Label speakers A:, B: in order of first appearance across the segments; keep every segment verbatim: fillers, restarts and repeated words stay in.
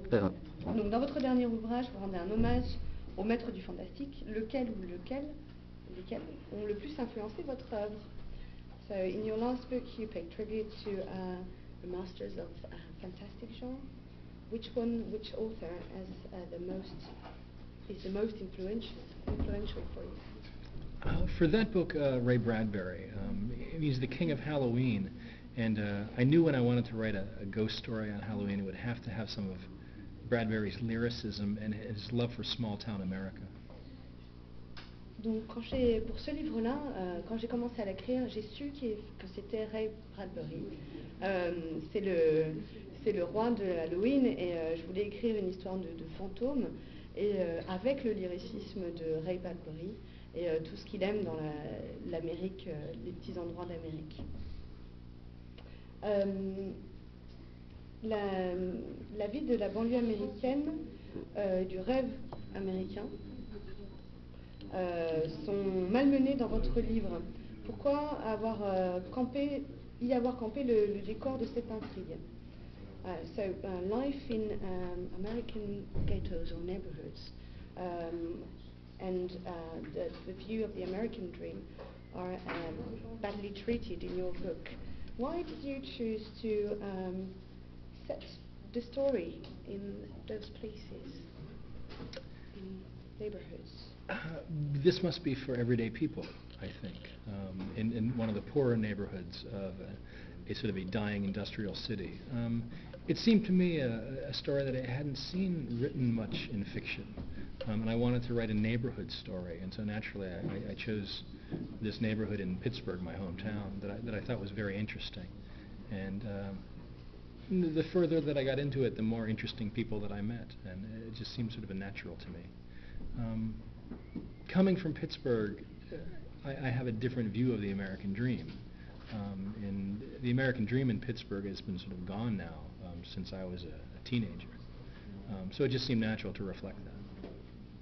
A: très rapide.
B: Donc, dans votre dernier ouvrage, vous rendez un hommage aux maîtres du fantastique, lequel ou lequel, lesquels ont le plus influencé votre œuvre. So, in your last book, you paid tribute to uh, the masters of uh, fantastic genre. Which one, which author has uh, the most is the most influential influential for you?
C: Uh, for that book, uh, Ray Bradbury. Um, he's the king of Halloween, and uh, I knew when I wanted to write a, a ghost story on Halloween, it would have to have some of Bradbury's lyricism and his love for small-town America.
B: Donc, quand j'ai, pour ce livre-là, euh, quand j'ai commencé à l'écrire, j'ai su qu'il, que c'était Ray Bradbury. Euh, c'est le, c'est le roi de Halloween, et euh, je voulais écrire une histoire de, de fantôme, et euh, avec le lyricisme de Ray Bradbury et euh, tout ce qu'il aime dans la, l'Amérique, euh, les petits endroits d'Amérique. Euh, la, la vie de la banlieue américaine, euh, du rêve américain, Euh, sont malmenés dans votre livre. Pourquoi avoir euh, campé, y avoir campé le, le décor de cette intrigue? Uh, so, uh, life in um, American ghettos or neighborhoods, um, and uh, the, the view of the American dream are um, badly treated in your book. Why did you choose to um, set the story in those places, in neighborhoods?
C: Uh, this must be for everyday people, I think. Um, in, in one of the poorer neighborhoods of a, a sort of a dying industrial city. Um, it seemed to me a, a story that I hadn't seen written much in fiction. Um, and I wanted to write a neighborhood story, and so naturally I, I chose this neighborhood in Pittsburgh, my hometown, that I, that I thought was very interesting. And um, the further that I got into it, the more interesting people that I met, and it just seemed sort of a natural to me. Um, Coming from Pittsburgh, uh, I, I have a different view of the American dream. Um, and the American dream in Pittsburgh has been sort of gone now um, since I was a, a teenager. Um, so it just seemed natural to reflect that.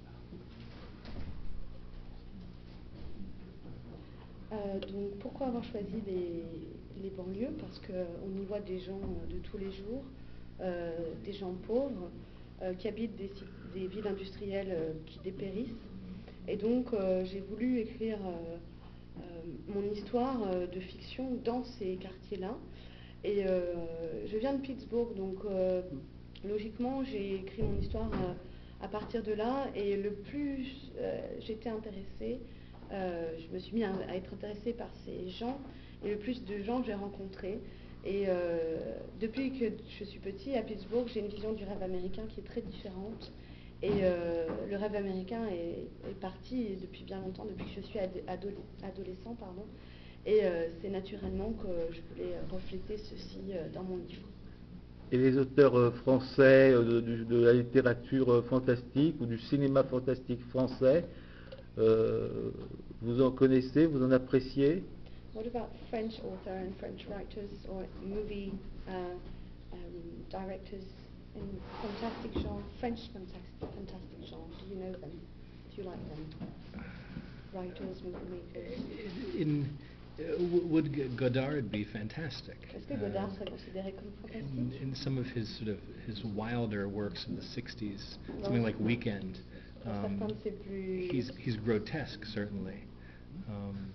B: Euh, donc pourquoi avoir choisi les, les banlieues? Parce qu'on y voit des gens de tous les jours, euh, des gens pauvres, euh, qui habitent des, des villes industrielles euh, qui dépérissent. Et donc, euh, j'ai voulu écrire euh, euh, mon histoire euh, de fiction dans ces quartiers-là. Et euh, je viens de Pittsburgh, donc euh, logiquement, j'ai écrit mon histoire euh, à partir de là. Et le plus euh, j'étais intéressée, euh, je me suis mis à, à être intéressée par ces gens, et le plus de gens que j'ai rencontrés. Et euh, depuis que je suis petite à Pittsburgh, j'ai une vision du rêve américain qui est très différente. Et euh, le rêve américain est, est parti depuis bien longtemps, depuis que je suis ado adolescent. Pardon. Et euh, c'est naturellement que je voulais refléter ceci euh, dans mon livre.
A: Et les auteurs euh, français euh, de, de la littérature euh, fantastique ou du cinéma fantastique français, euh, vous en connaissez, vous en appréciez?
B: What about French authors and French writers or movie uh, um, directors in fantastic genre, French fantastic, fantastic genre? Do you know them? Do you like them? Writers, movie makers?
C: In, uh, would Godard be fantastic?
B: Est-ce que Godard serait considéré comme fantastique?
C: In, in some of his sort of his wilder works in the sixties, something like Weekend, um, he's he's grotesque certainly. Um,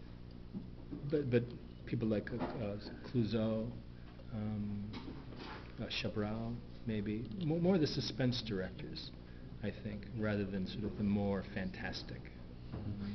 C: But, but people like uh, Clouseau, um, uh, Chabrol, maybe, more, more the suspense directors, I think, rather than sort of the more fantastic. Um,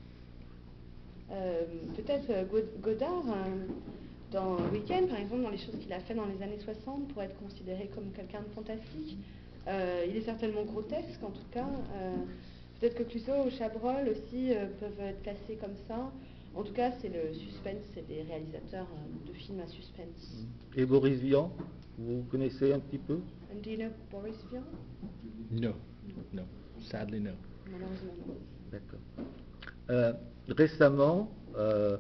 B: euh, Peut-être euh, Godard, euh, dans Weekend, par exemple, dans les choses qu'il a fait dans les années soixante, pourrait être considéré comme quelqu'un de fantastique. Euh, il est certainement grotesque, en tout cas. Euh, Peut-être que Clouseau ou Chabrol aussi euh, peuvent être classés comme ça. En tout cas, c'est le suspense, c'est des réalisateurs euh, de films à suspense.
A: Et Boris Vian, vous connaissez un petit peu?
B: And do you know Boris Vian?
C: No, no, sadly no.
B: Malheureusement non.
A: D'accord. Euh, récemment, euh,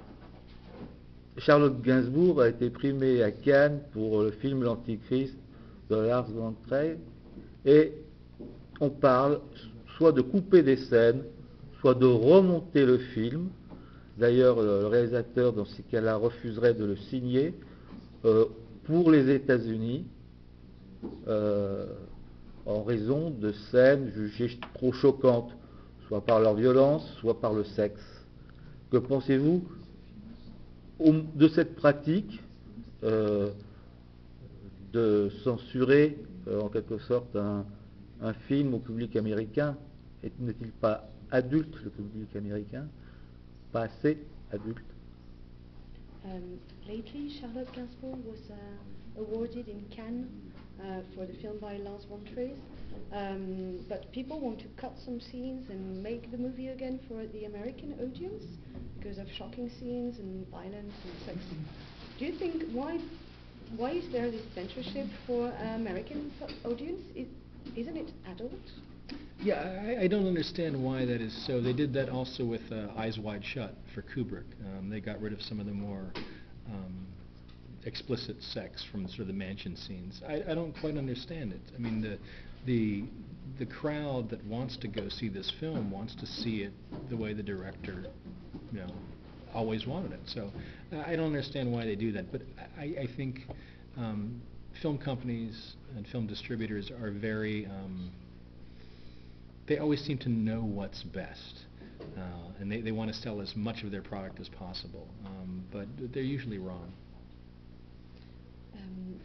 A: Charlotte Gainsbourg a été primée à Cannes pour le film L'Antichrist de Lars von Trier, et on parle soit de couper des scènes, soit de remonter le film. D'ailleurs, le réalisateur, dans ces cas-là, refuserait de le signer euh, pour les États-Unis. euh, en raison de scènes jugées trop choquantes, soit par leur violence, soit par le sexe. Que pensez-vous de cette pratique euh, de censurer euh, en quelque sorte un, un film au public américain? Et n'est-il pas adulte, le public américain? Pas assez adulte?
B: Um, lately, Charlotte Gainsbourg was uh, awarded in Cannes uh, for the film by Lars von Trier. Um, but people want to cut some scenes and make the movie again for the American audience because of shocking scenes and violence and sex. Do you think why why is there this censorship for uh, American audience? Is, isn't it adult?
C: Yeah, I, I don't understand why that is so. They did that also with uh, Eyes Wide Shut for Kubrick. Um, they got rid of some of the more um, explicit sex from sort of the mansion scenes. I, I don't quite understand it. I mean, the the the crowd that wants to go see this film wants to see it the way the director, you know, always wanted it. So uh, I don't understand why they do that. But I, I think um, film companies and film distributors are very um, they always seem to know what's best, uh, and they, they want to sell as much of their product as possible, um, but they're usually wrong.
B: Um,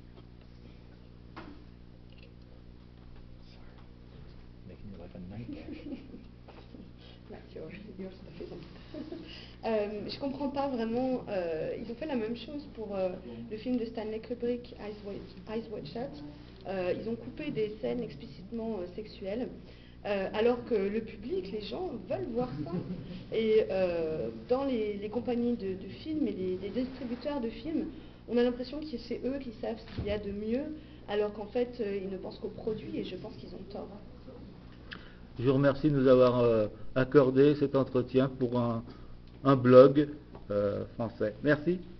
C: Making your life a nightmare.
B: That's your, your stuff, isn't it? euh, je comprends pas vraiment. Euh, ils ont fait la même chose pour euh, le film de Stanley Kubrick, Eyes Wide, Eyes Wide Shut. Euh, ils ont coupé des scènes explicitement euh, sexuelles. Euh, alors que le public, les gens veulent voir ça. Et euh, dans les, les compagnies de, de films et les, les distributeurs de films, on a l'impression que c'est eux qui savent ce qu'il y a de mieux, alors qu'en fait, euh, ils ne pensent qu'au produit, et je pense qu'ils ont tort.
A: Je vous remercie de nous avoir euh, accordé cet entretien pour un, un blog euh, français. Merci.